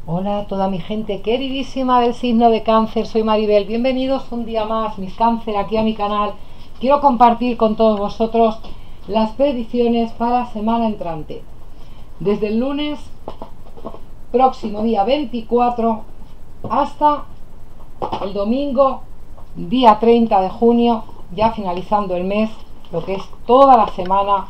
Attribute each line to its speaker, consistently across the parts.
Speaker 1: Hola a toda mi gente queridísima del signo de Cáncer, soy Maribel, bienvenidos un día más, mis Cáncer, aquí a mi canal. Quiero compartir con todos vosotros las predicciones para la semana entrante, desde el lunes próximo día 24 hasta el domingo día 30 de junio, ya finalizando el mes, lo que es toda la semana,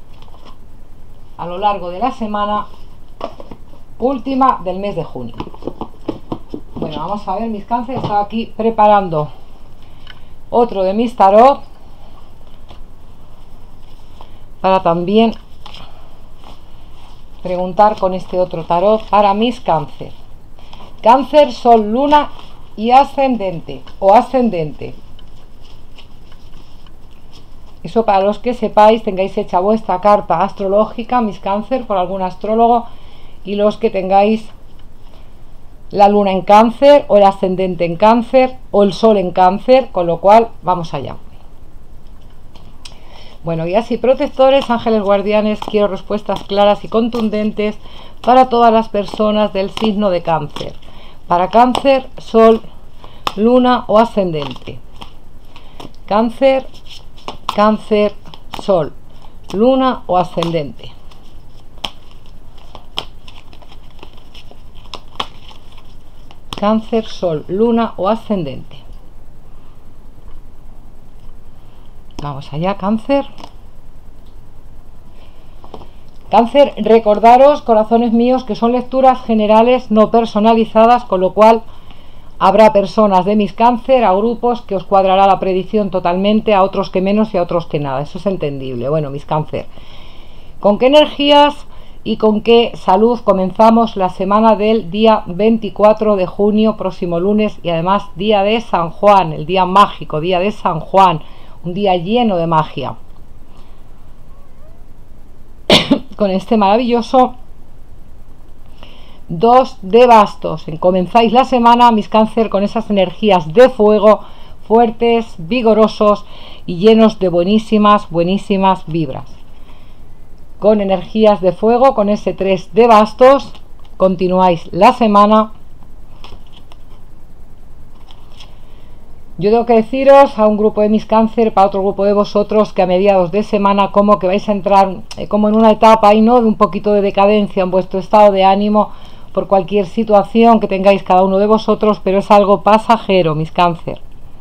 Speaker 1: a lo largo de la semana última del mes de junio. Bueno, vamos a ver mis Cáncer. Estaba aquí preparando otro de mis tarot para también preguntar con este otro tarot para mis Cáncer. Cáncer, Sol, Luna y ascendente o ascendente. Eso para los que sepáis, tengáis hecha vuestra carta astrológica, mis Cáncer, por algún astrólogo, y los que tengáis la luna en Cáncer o el ascendente en Cáncer o el sol en Cáncer, con lo cual vamos allá. Bueno, guías y protectores, ángeles guardianes, quiero respuestas claras y contundentes para todas las personas del signo de Cáncer. Para Cáncer, Sol, Luna o ascendente. Cáncer, Cáncer, Sol, Luna o ascendente. Cáncer, Sol, Luna o ascendente. Vamos allá, Cáncer. Cáncer, recordaros, corazones míos, que son lecturas generales no personalizadas, con lo cual habrá personas de mis Cáncer, a grupos que os cuadrará la predicción totalmente, a otros que menos y a otros que nada. Eso es entendible. Bueno, mis Cáncer, ¿con qué energías y con qué salud comenzamos la semana del día 24 de junio, próximo lunes, y además día de San Juan, el día mágico, día de San Juan, un día lleno de magia? Con este maravilloso 2 de bastos. Comenzáis la semana, mis Cáncer, con esas energías de fuego, fuertes, vigorosos y llenos de buenísimas vibras. Con energías de fuego, con ese 3 de bastos, continuáis la semana. Yo tengo que deciros a un grupo de mis Cáncer, para otro grupo de vosotros, que a mediados de semana como que vais a entrar como en una etapa ahí, ¿no?, de un poquito de decadencia en vuestro estado de ánimo por cualquier situación que tengáis cada uno de vosotros, pero es algo pasajero, mis Cáncer.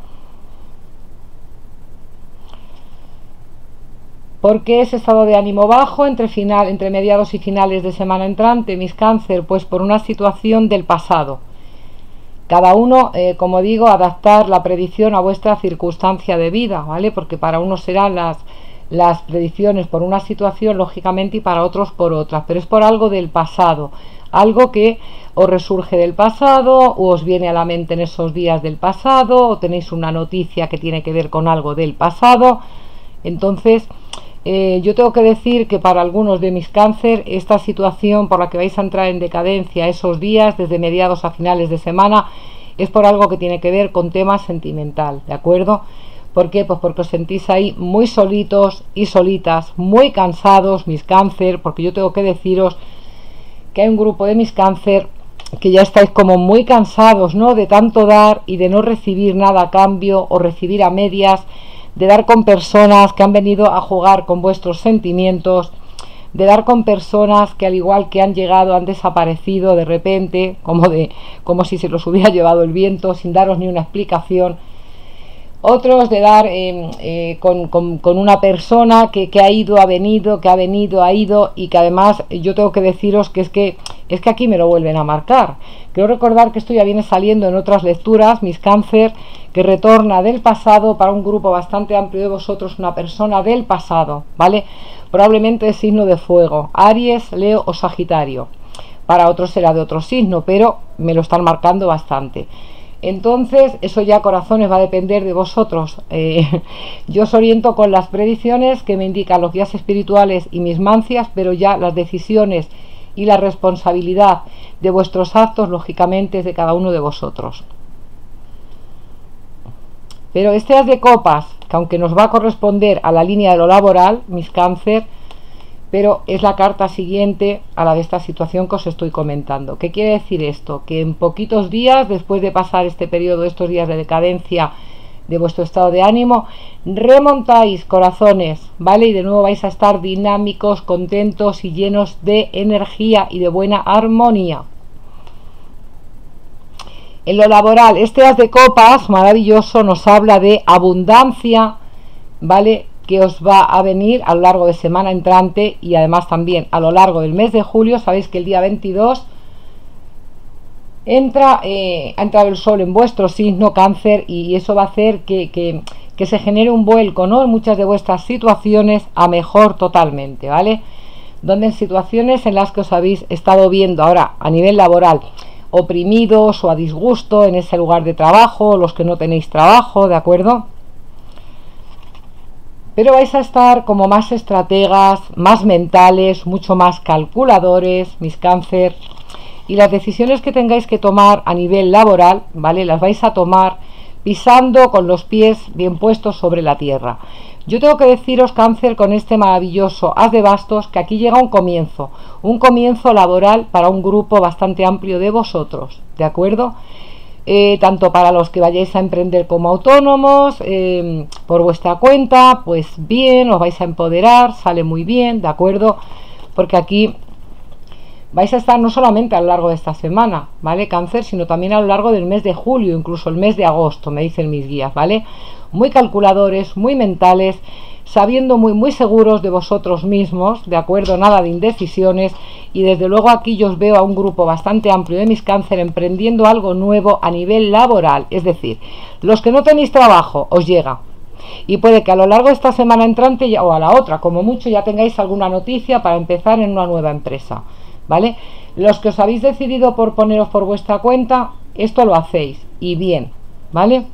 Speaker 1: ¿Por qué ese estado de ánimo bajo entre mediados y finales de semana entrante, mis Cáncer? Pues por una situación del pasado. Cada uno, como digo, adaptar la predicción a vuestra circunstancia de vida, ¿vale? Porque para unos serán las predicciones por una situación, lógicamente, y para otros por otras, pero es por algo del pasado, algo que os resurge del pasado, o os viene a la mente en esos días del pasado, o tenéis una noticia que tiene que ver con algo del pasado. Entonces, yo tengo que decir que para algunos de mis Cáncer, esta situación por la que vais a entrar en decadencia esos días, desde mediados a finales de semana, es por algo que tiene que ver con tema sentimental, ¿de acuerdo? ¿Por qué? Pues porque os sentís ahí muy solitos y solitas, muy cansados, mis Cáncer, porque yo tengo que deciros que hay un grupo de mis Cáncer que ya estáis como muy cansados, ¿no?, de tanto dar y de no recibir nada a cambio, o recibir a medias, de dar con personas que han venido a jugar con vuestros sentimientos, de dar con personas que, al igual que han llegado, han desaparecido de repente, como si se los hubiera llevado el viento, sin daros ni una explicación. Otros de dar con una persona que ha ido, ha venido, que ha venido, ha ido, y que además yo tengo que deciros que es que aquí me lo vuelven a marcar. Quiero recordar que esto ya viene saliendo en otras lecturas, mis Cáncer, que retorna del pasado para un grupo bastante amplio de vosotros, una persona del pasado, ¿vale? Probablemente de signo de fuego, Aries, Leo o Sagitario. Para otros será de otro signo, pero me lo están marcando bastante. Entonces, eso ya, corazones, va a depender de vosotros. Yo os oriento con las predicciones que me indican los guías espirituales y mis mancias, pero ya las decisiones y la responsabilidad de vuestros actos, lógicamente, es de cada uno de vosotros. Pero este as de copas, que aunque nos va a corresponder a la línea de lo laboral, mis Cáncer, pero es la carta siguiente a la de esta situación que os estoy comentando. ¿Qué quiere decir esto? Que en poquitos días, después de pasar este periodo, estos días de decadencia de vuestro estado de ánimo, remontáis, corazones, ¿vale? Y de nuevo vais a estar dinámicos, contentos y llenos de energía y de buena armonía. En lo laboral, este as de copas maravilloso nos habla de abundancia, ¿vale?, que os va a venir a lo largo de semana entrante y además también a lo largo del mes de julio. Sabéis que el día 22 ha entrado el sol en vuestro signo Cáncer, y eso va a hacer que se genere un vuelco, ¿no?, en muchas de vuestras situaciones a mejor totalmente, ¿vale? Donde en situaciones en las que os habéis estado viendo ahora a nivel laboral oprimidos o a disgusto en ese lugar de trabajo, los que no tenéis trabajo, ¿de acuerdo? Pero vais a estar como más estrategas, más mentales, mucho más calculadores, mis Cáncer, y las decisiones que tengáis que tomar a nivel laboral, ¿vale?, las vais a tomar pisando con los pies bien puestos sobre la tierra. Yo tengo que deciros, Cáncer, con este maravilloso as de bastos, que aquí llega un comienzo laboral para un grupo bastante amplio de vosotros, ¿de acuerdo? Tanto para los que vayáis a emprender como autónomos, por vuestra cuenta, pues bien, os vais a empoderar, sale muy bien, ¿de acuerdo? Porque aquí vais a estar no solamente a lo largo de esta semana, ¿vale, Cáncer?, sino también a lo largo del mes de julio, incluso el mes de agosto, me dicen mis guías, ¿vale? Muy calculadores, muy mentales, sabiendo muy seguros de vosotros mismos, ¿de acuerdo? Nada de indecisiones, y desde luego aquí yo os veo a un grupo bastante amplio de mis Cáncer emprendiendo algo nuevo a nivel laboral. Es decir, los que no tenéis trabajo, os llega, y puede que a lo largo de esta semana entrante o a la otra, como mucho, ya tengáis alguna noticia para empezar en una nueva empresa, ¿vale? Los que os habéis decidido por poneros por vuestra cuenta, esto lo hacéis, y bien, ¿vale?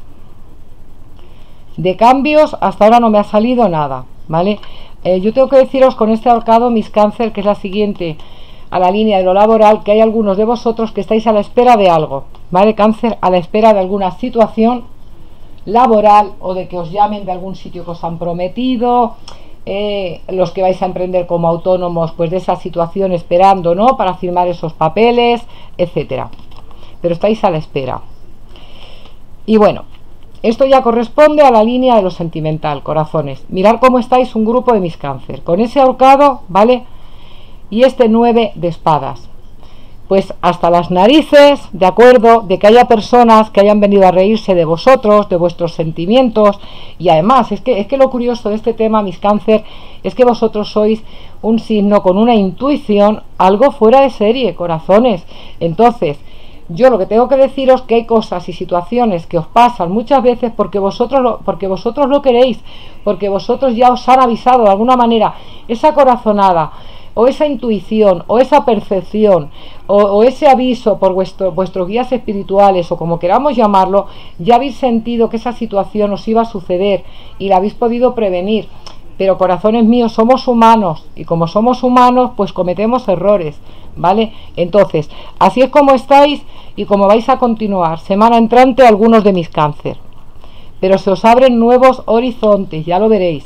Speaker 1: De cambios hasta ahora no me ha salido nada, ¿vale? Yo tengo que deciros con este ahorcado, mis Cáncer, que es la siguiente a la línea de lo laboral, que hay algunos de vosotros que estáis a la espera de algo, ¿vale, Cáncer? A la espera de alguna situación laboral, o de que os llamen de algún sitio que os han prometido, los que vais a emprender como autónomos, pues de esa situación esperando, ¿no?, para firmar esos papeles, etcétera. Pero estáis a la espera. Y bueno, esto ya corresponde a la línea de lo sentimental, corazones. Mirad cómo estáis un grupo de mis Cáncer, con ese ahorcado, ¿vale? Y este 9 de espadas. Pues hasta las narices, ¿de acuerdo?, de que haya personas que hayan venido a reírse de vosotros, de vuestros sentimientos. Y además, es que lo curioso de este tema, mis Cáncer, es que vosotros sois un signo con una intuición algo fuera de serie, corazones. Entonces, yo lo que tengo que deciros que hay cosas y situaciones que os pasan muchas veces porque vosotros lo queréis, porque vosotros ya os han avisado de alguna manera. Esa corazonada, o esa intuición, o esa percepción, o ese aviso por vuestros guías espirituales, o como queramos llamarlo, ya habéis sentido que esa situación os iba a suceder y la habéis podido prevenir. Pero, corazones míos, somos humanos, y como somos humanos, pues cometemos errores, ¿vale? Entonces, así es como estáis y como vais a continuar semana entrante algunos de mis Cáncer. Pero se os abren nuevos horizontes, ya lo veréis.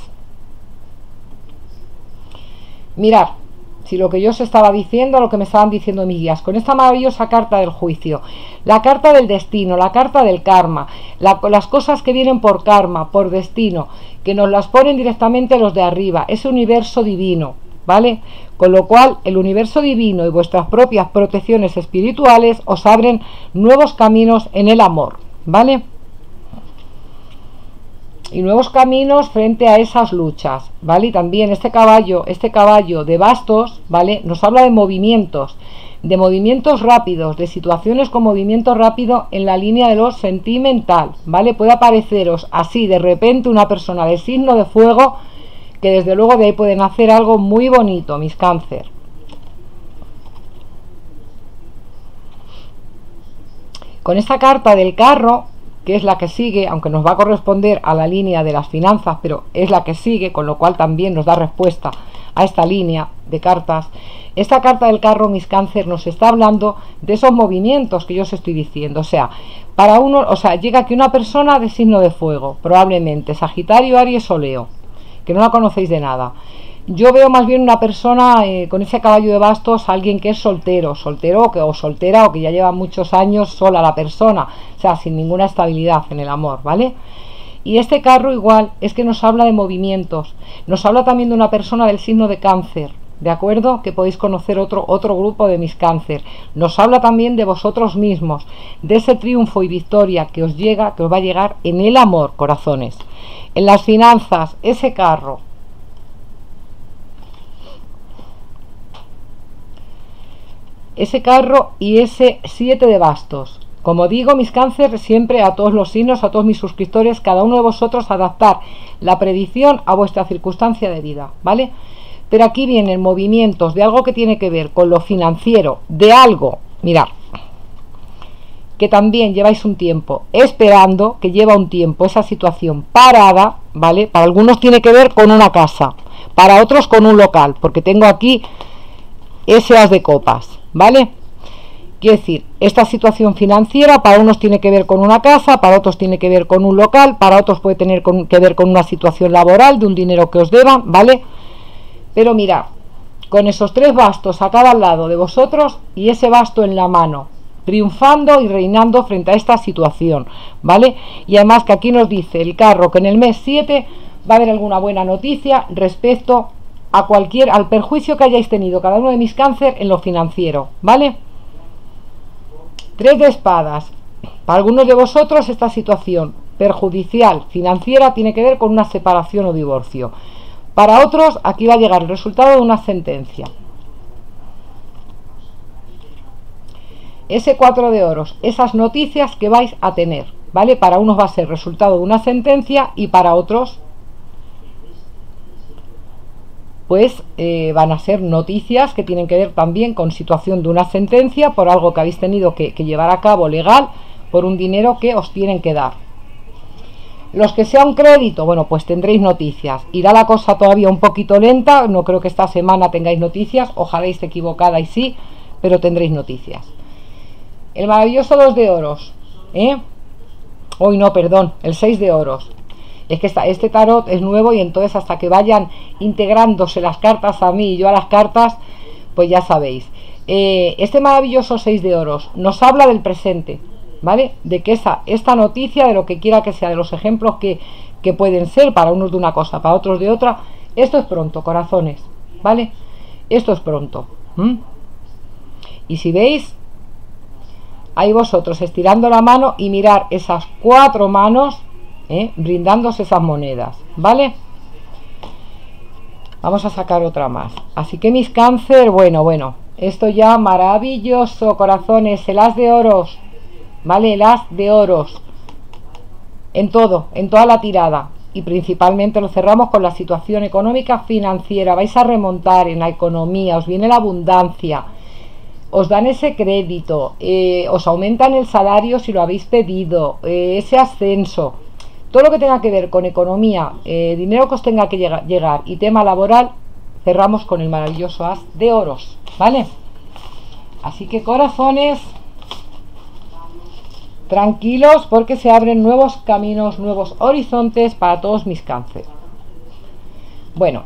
Speaker 1: Mirad, si lo que yo os estaba diciendo, lo que me estaban diciendo mis guías, con esta maravillosa carta del juicio, la carta del destino, la carta del karma, las cosas que vienen por karma, por destino, que nos las ponen directamente los de arriba, ese universo divino, ¿vale? Con lo cual el universo divino y vuestras propias protecciones espirituales os abren nuevos caminos en el amor, ¿vale? Y nuevos caminos frente a esas luchas, ¿vale? Y también este caballo de bastos, ¿vale?, nos habla de movimientos rápidos, de situaciones con movimiento rápido en la línea de lo sentimental, ¿vale? Puede apareceros así de repente una persona de signo de fuego, que desde luego de ahí pueden hacer algo muy bonito, mis Cáncer. Con esta carta del carro, que es la que sigue, aunque nos va a corresponder a la línea de las finanzas, pero es la que sigue, con lo cual también nos da respuesta a esta línea de cartas. Esta carta del carro, mis Cáncer, nos está hablando de esos movimientos que yo os estoy diciendo. O sea, para uno, llega aquí una persona de signo de fuego, probablemente Sagitario, Aries o Leo, que no la conocéis de nada. Yo veo más bien una persona con ese caballo de bastos, alguien que es soltero o soltera, o que ya lleva muchos años sola la persona, o sea, sin ninguna estabilidad en el amor, ¿vale? Y este carro igual es que nos habla de movimientos, nos habla también de una persona del signo de Cáncer, ¿de acuerdo? Que podéis conocer otro grupo de mis Cáncer. Nos habla también de vosotros mismos, de ese triunfo y victoria que os llega, que os va a llegar en el amor, corazones. En las finanzas, ese carro y ese 7 de bastos. Como digo, mis Cáncer, siempre a todos los signos, a todos mis suscriptores, cada uno de vosotros adaptar la predicción a vuestra circunstancia de vida, ¿vale? Pero aquí vienen movimientos de algo que tiene que ver con lo financiero, de algo, mirad, que también lleváis un tiempo esperando, que lleva un tiempo esa situación parada, ¿vale? Para algunos tiene que ver con una casa, para otros con un local, porque tengo aquí ese as de copas, ¿vale? Quiero decir, esta situación financiera para unos tiene que ver con una casa, para otros tiene que ver con un local, para otros puede tener que ver con una situación laboral, de un dinero que os deban, ¿vale? Pero mirad, con esos 3 bastos a cada lado de vosotros y ese basto en la mano, triunfando y reinando frente a esta situación, ¿vale? Y además que aquí nos dice el carro que en el mes 7 va a haber alguna buena noticia respecto a al perjuicio que hayáis tenido cada uno de mis Cáncer en lo financiero, ¿vale? 3 de espadas. Para algunos de vosotros esta situación perjudicial financiera tiene que ver con una separación o divorcio. Para otros aquí va a llegar el resultado de una sentencia. Ese 4 de oros, esas noticias que vais a tener, ¿vale? Para unos va a ser resultado de una sentencia y para otros pues van a ser noticias que tienen que ver también con situación de una sentencia por algo que habéis tenido que llevar a cabo legal, por un dinero que os tienen que dar. Los que sea un crédito, bueno, pues tendréis noticias. Irá la cosa todavía un poquito lenta, no creo que esta semana tengáis noticias, ojalá esté equivocada y sí, pero tendréis noticias. El maravilloso 2 de oros, hoy no, perdón, el 6 de oros. Es que este tarot es nuevo y entonces hasta que vayan integrándose las cartas a mí y yo a las cartas, pues ya sabéis. Este maravilloso 6 de oros nos habla del presente, ¿vale? De que esta noticia, de lo que quiera que sea, de los ejemplos que pueden ser para unos de una cosa, para otros de otra, esto es pronto, corazones, ¿vale? Esto es pronto. Y si veis, ahí vosotros estirando la mano y mirar esas 4 manos, brindándose esas monedas, ¿vale? Vamos a sacar otra más. Así que mis Cáncer, bueno, esto ya maravilloso, corazones, el as de oros, ¿vale? El as de oros en todo, en toda la tirada, y principalmente lo cerramos con la situación económica financiera. Vais a remontar en la economía, os viene la abundancia, os dan ese crédito, os aumentan el salario si lo habéis pedido, ese ascenso. Todo lo que tenga que ver con economía, dinero que os tenga que llegar y tema laboral, cerramos con el maravilloso as de oros, ¿vale? Así que corazones, tranquilos porque se abren nuevos caminos, nuevos horizontes para todos mis Cáncer. Bueno,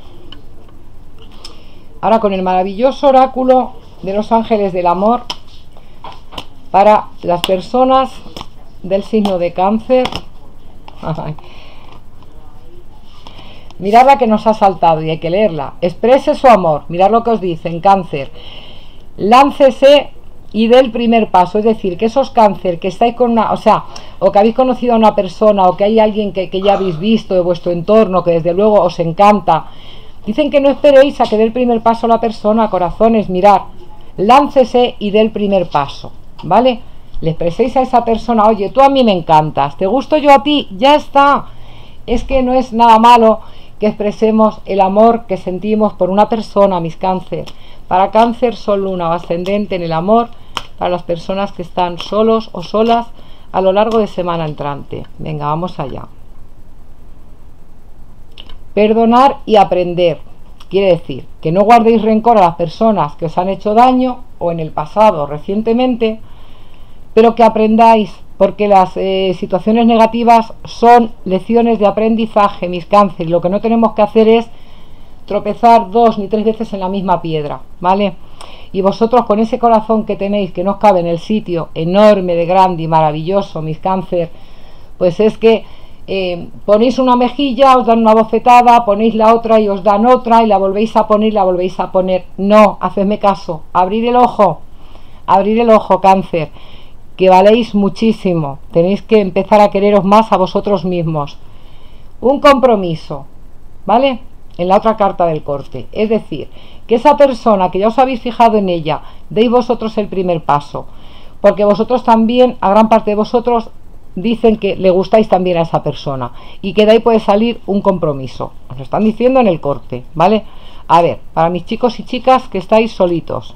Speaker 1: ahora con el maravilloso oráculo de los ángeles del amor para las personas del signo de Cáncer. Mirad la que nos ha saltado y hay que leerla. Exprese su amor. Mirad lo que os dice en Cáncer. Láncese y dé el primer paso. Es decir, que esos Cáncer que estáis con una, o que habéis conocido a una persona, o que hay alguien que ya habéis visto de vuestro entorno, que desde luego os encanta, dicen que no esperéis a que dé el primer paso la persona, corazones. Mirad, láncese y dé el primer paso, ¿vale? Le expreséis a esa persona: oye, tú a mí me encantas, te gusto yo a ti, ya está. Es que no es nada malo que expresemos el amor que sentimos por una persona, mis Cáncer. Para Cáncer, Sol, Luna o ascendente en el amor, para las personas que están solos o solas a lo largo de semana entrante. Venga, vamos allá. Perdonar y aprender. Quiere decir que no guardéis rencor a las personas que os han hecho daño o en el pasado recientemente, pero que aprendáis, porque las situaciones negativas son lecciones de aprendizaje, mis Cáncer, y lo que no tenemos que hacer es tropezar 2 ni 3 veces en la misma piedra, ¿vale? Y vosotros con ese corazón que tenéis, que no os cabe en el sitio enorme, de grande y maravilloso, mis cáncer, pues es que ponéis una mejilla, os dan una bofetada, ponéis la otra y os dan otra, y la volvéis a poner, la volvéis a poner. No, hacedme caso, abrir el ojo, cáncer, que valéis muchísimo, tenéis que empezar a quereros más a vosotros mismos. Un compromiso, ¿vale? En la otra carta del corte, es decir, que esa persona que ya os habéis fijado en ella, deis vosotros el primer paso, porque vosotros también, a gran parte de vosotros, dicen que le gustáis también a esa persona, y que de ahí puede salir un compromiso. Os lo están diciendo en el corte, ¿vale? A ver, para mis chicos y chicas que estáis solitos,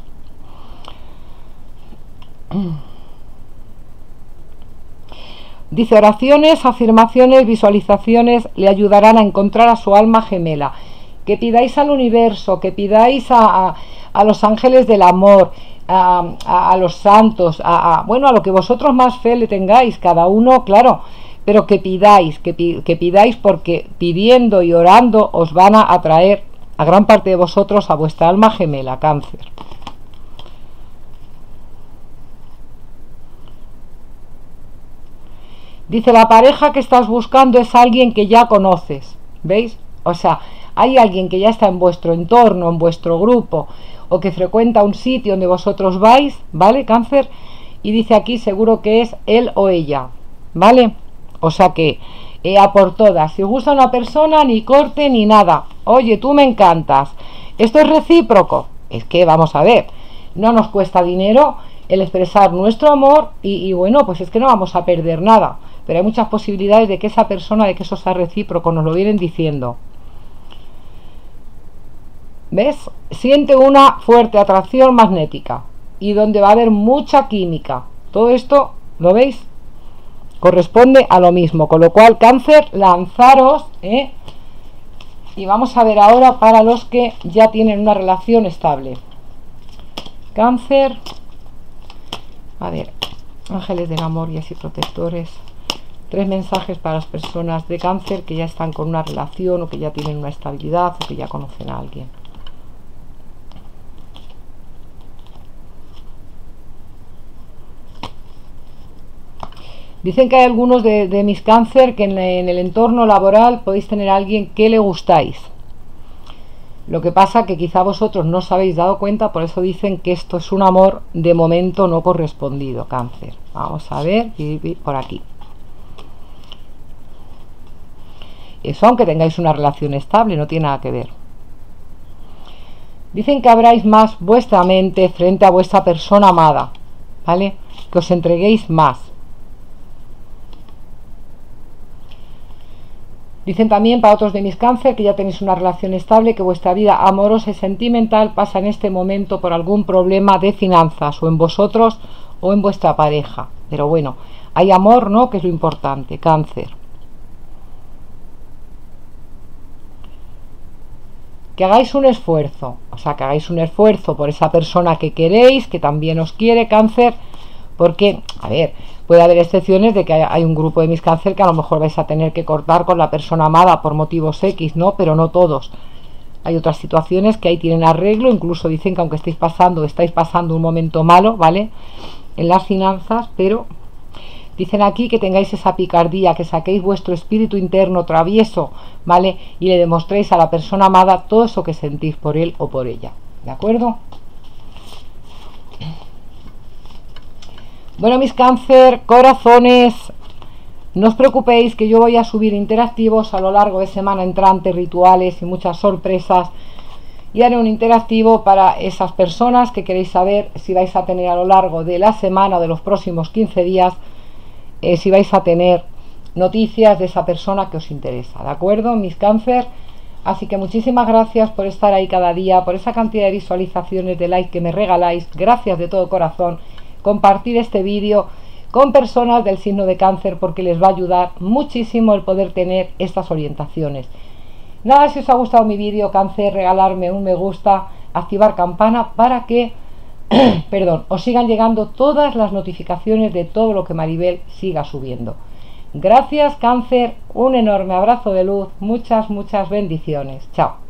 Speaker 1: dice: oraciones, afirmaciones, visualizaciones le ayudarán a encontrar a su alma gemela. Que pidáis al universo, que pidáis a los ángeles del amor, a los santos, bueno, a lo que vosotros más fe le tengáis, cada uno, claro, pero que pidáis, que pidáis, porque pidiendo y orando os van a atraer a gran parte de vosotros a vuestra alma gemela, cáncer. Dice: la pareja que estás buscando es alguien que ya conoces, ¿veis? O sea, hay alguien que ya está en vuestro entorno, en vuestro grupo, o que frecuenta un sitio donde vosotros vais, ¿vale, cáncer? Y dice aquí, seguro que es él o ella, ¿vale? O sea que, a por todas, si os gusta una persona, ni corte ni nada. Oye, tú me encantas. Esto es recíproco. Es que, vamos a ver, no nos cuesta dinero el expresar nuestro amor y bueno, pues es que no vamos a perder nada. Pero hay muchas posibilidades de que esa persona, de que eso sea recíproco, nos lo vienen diciendo. ¿Ves? Siente una fuerte atracción magnética y donde va a haber mucha química. Todo esto, ¿lo veis? Corresponde a lo mismo. Con lo cual, cáncer, lanzaros, y vamos a ver ahora para los que ya tienen una relación estable. Cáncer, a ver, ángeles del amor y así protectores. 3 mensajes para las personas de cáncer que ya están con una relación o que ya tienen una estabilidad o que ya conocen a alguien. Dicen que hay algunos de mis cáncer que en el entorno laboral podéis tener a alguien que le gustáis. Lo que pasa que quizá vosotros no os habéis dado cuenta, por eso dicen que esto es un amor de momento no correspondido, cáncer. Vamos a ver, por aquí. Eso aunque tengáis una relación estable, no tiene nada que ver. Dicen que abráis más vuestra mente frente a vuestra persona amada, ¿vale? Que os entreguéis más. Dicen también para otros de mis cáncer que ya tenéis una relación estable, que vuestra vida amorosa y sentimental pasa en este momento por algún problema de finanzas, o en vosotros o en vuestra pareja. Pero bueno, hay amor, ¿no? Que es lo importante, cáncer. Que hagáis un esfuerzo, o sea, que hagáis un esfuerzo por esa persona que queréis, que también os quiere, cáncer, porque, a ver, puede haber excepciones de que hay un grupo de mis cáncer que a lo mejor vais a tener que cortar con la persona amada por motivos X, ¿no? Pero no todos. Hay otras situaciones que ahí tienen arreglo, incluso dicen que aunque estáis pasando un momento malo, ¿vale? En las finanzas, pero dicen aquí que tengáis esa picardía, que saquéis vuestro espíritu interno travieso, ¿vale? Y le demostréis a la persona amada todo eso que sentís por él o por ella, ¿de acuerdo? Bueno, mis cáncer, corazones, no os preocupéis que yo voy a subir interactivos a lo largo de semana entrante, rituales y muchas sorpresas. Y haré un interactivo para esas personas que queréis saber si vais a tener a lo largo de la semana o de los próximos 15 días, si vais a tener noticias de esa persona que os interesa, ¿de acuerdo, mis cáncer? Así que muchísimas gracias por estar ahí cada día, por esa cantidad de visualizaciones, de like que me regaláis, gracias de todo corazón. Compartir este vídeo con personas del signo de cáncer porque les va a ayudar muchísimo el poder tener estas orientaciones. Nada, si os ha gustado mi vídeo, cáncer, regalarme un me gusta, activar campana para que perdón, os sigan llegando todas las notificaciones de todo lo que Maribel siga subiendo. Gracias, cáncer, un enorme abrazo de luz, muchas bendiciones. Chao.